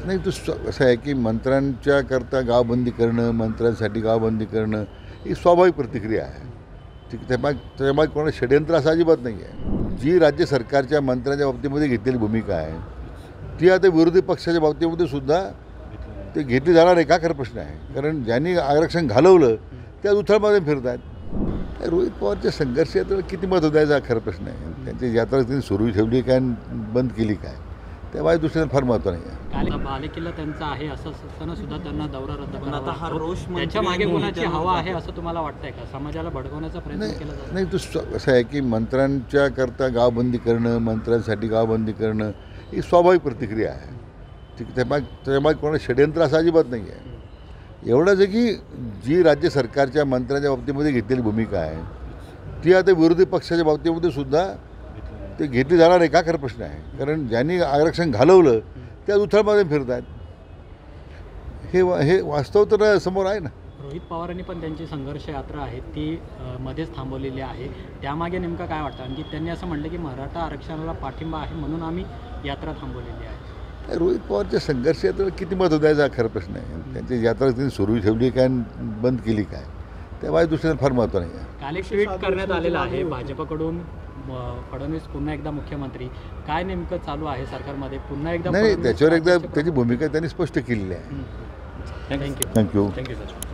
नाही तो असं आहे की मंत्र्यांच्या करता गावबंदी करणं, मंत्र्यांसाठी गावबंदी करणं ही स्वाभाविक प्रतिक्रिया आहे. ठीक त्यामागे कोणाचं षडयंत्र असं अजिबात नाही आहे. जी राज्य सरकारच्या मंत्र्यांच्या बाबतीमध्ये घेतलेली भूमिका आहे ती आता विरोधी पक्षाच्या बाबतीमध्ये सुद्धा ते घेतली जाणार आहे का, खरं प्रश्न आहे. कारण ज्यांनी आरक्षण घालवलं त्या उथळमध्ये फिरत आहेत. रोहित पवारच्या संघर्ष यात्रेला किती महत्त्व द्यायचा खरं प्रश्न आहे. त्यांची यात्रा त्यांनी सुरू ठेवली काय बंद केली काय, त्या माझ्या दृष्टीने फार महत्त्व नाही आहे. बालेकिल्ला त्यांचा आहे असं असताना सुद्धा त्यांना दौरा रद्द पण आता हा रोष त्याच्या मागे कोणाची हवा आहे असं तुम्हाला वाटतंय का? समाजाला भडकवण्याचा प्रयत्न केला जातो? नाही तो असं आहे की मंत्र्यांच्या करता गावबंदी करणं, मंत्र्यांसाठी गावबंदी करणं ही स्वाभाविक प्रतिक्रिया आहे. ठीक त्यामागे कोणाचं षडयंत्र असं अजिबात नाही आहे. एवढंच आहे की जी राज्य सरकारच्या मंत्र्यांच्या बाबतीमध्ये घेतलेली भूमिका आहे ती आता विरोधी पक्षाच्या बाबतीमध्ये सुद्धा ते घेतली जाणार आहे का, खरं प्रश्न आहे. कारण ज्यांनी आरक्षण घालवलं त्या उथळमध्ये फिरत आहेत. हे वास्तव तर समोर आहे ना. रोहित पवारांनी पण त्यांची संघर्ष यात्रा आहे ती मध्येच थांबवलेली आहे. त्यामागे नेमकं काय वाटतं? आणखी त्यांनी असं म्हटलं की मराठा आरक्षणाला पाठिंबा आहे म्हणून आम्ही यात्रा थांबवलेली आहे. रोहित पवारच्या संघर्ष यात्रेला किती महत्त्व द्यायचा खरं प्रश्न आहे. त्यांची यात्रा त्यांनी सुरू ठेवली काय बंद केली काय, त्या माझ्या दृष्टीने फार महत्त्व नाही आहे. काल एक ट्विट करण्यात आलेलं आहे भाजपकडून, फडणवीस पुन्हा एकदा मुख्यमंत्री. काय नेमकं चालू आहे सरकारमध्ये? पुन्हा एकदा नाही, त्याच्यावर एकदा त्याची भूमिका त्यांनी स्पष्ट केलेली आहे. Thank you thank you. Thank you sir.